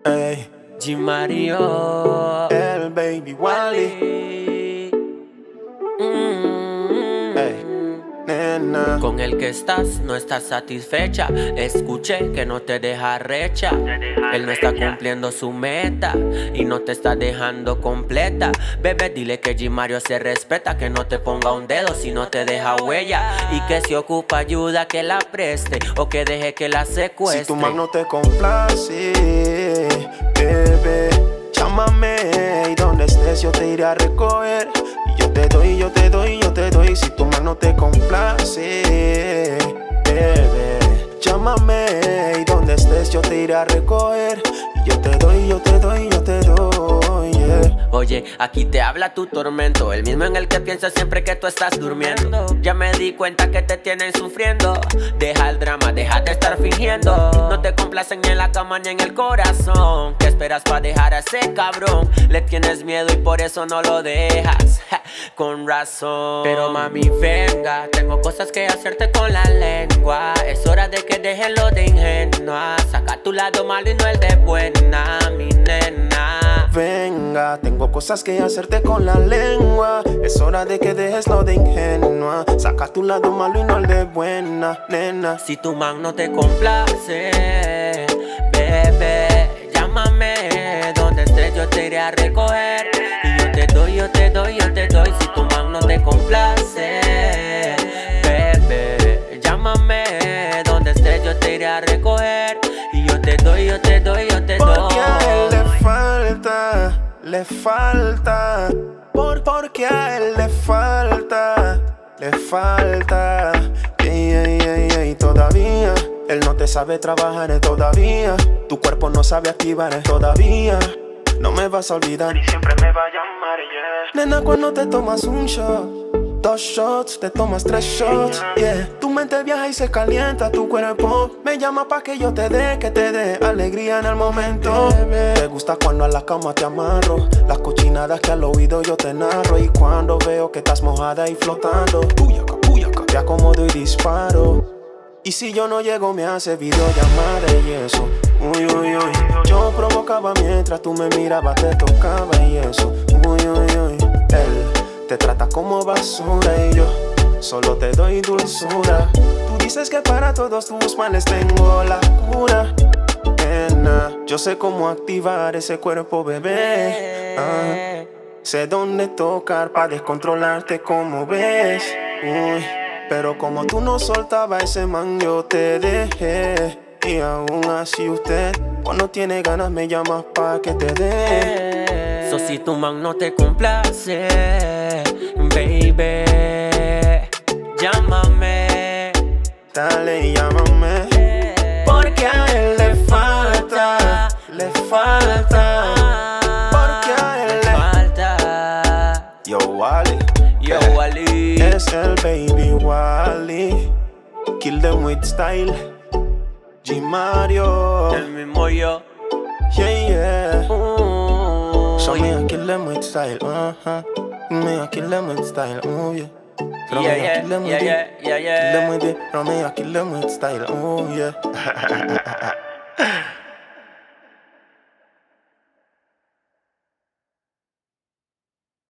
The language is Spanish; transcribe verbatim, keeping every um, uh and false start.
Ey, G Mario, el baby Wally. mm, Ey, nena. con el que estás no estás satisfecha. Escuché que no te deja recha. Él no está cumpliendo su meta y no te está dejando completa. Bebé, dile que G Mario se respeta, que no te ponga un dedo si no te deja huella, y que si ocupa ayuda que la preste o que deje que la secuestre. Si tu man no te complace, bebé, llámame y donde estés yo te iré a recoger. Y yo te doy, yo te doy, yo te doy. Si tu man no te complace, bebé, llámame y donde estés yo te iré a recoger. Y yo te doy, yo te doy, yo te doy, yeah. Oye, aquí te habla tu tormento, el mismo en el que piensas siempre que tú estás durmiendo. Ya me di cuenta que te tienen sufriendo. Deja el drama, deja de estar fingiendo. No te complacen ni en la cama ni en el corazón. ¿Qué esperas para dejar a ese cabrón? Le tienes miedo y por eso no lo dejas. Ja, con razón. Pero mami, venga, tengo cosas que hacerte con la lengua. Es hora de que dejes lo de ingenua. Saca tu lado malo y no el de buena, mi nena. Venga, tengo cosas que hacerte con la lengua. Es hora de que dejes lo de ingenua. Saca tu lado malo y no el de buena, nena. Si tu man no te complace, bebé, llámame. Donde estés yo te iré a recoger. Y yo te doy, yo te doy, yo te doy. Si tu man no te complace, bebé, llámame. Donde estés yo te iré a recoger. Y yo te doy, yo te doy, yo te doy. Porque a él le falta, le falta. Por, porque a él le falta, le falta. Ey, ey, ey, ey, todavía. Él no te sabe trabajar eh, todavía. Tu cuerpo no sabe activar eh, todavía. No me vas a olvidar y siempre me va a llamar, yeah. Nena, cuando te tomas un shot, dos shots, te tomas tres shots, yeah. Tu mente viaja y se calienta, tu cuerpo me llama pa' que yo te dé, que te dé alegría en el momento. Te gusta cuando a la cama te amarro, las cochinadas que al oído yo te narro. Y cuando veo que estás mojada y flotando, puyaca, puyaca, te acomodo y disparo. Y si yo no llego me hace videollamada y eso. Uy, uy, uy. Yo provocaba mientras tú me mirabas, te tocaba y eso. Uy, uy, uy. Él te trata como basura y yo solo te doy dulzura. Tú dices que para todos tus males tengo la cura. Nena, yo sé cómo activar ese cuerpo, bebé. Ah, sé dónde tocar para descontrolarte como ves. Uy. Pero como tú no soltabas ese man, yo te dejé. Y aún así usted, cuando tiene ganas me llamas pa' que te dé. So si tu man no te complace, baby, llámame. Dale y llámame. Porque a él le falta, le falta. Porque a él le falta. Yo, Wally. Yo, Wally. Es el baby Wally. Kill them with style. G Mario. El mismo yo. Yeah, yeah. Uh, So me a kill them with style. Uh-huh. Me a kill them with style. Oh, yeah. So yeah, me a yeah, kill them yeah, with yeah, it. yeah, yeah. Kill them with it. So me a kill them with style. Oh, yeah.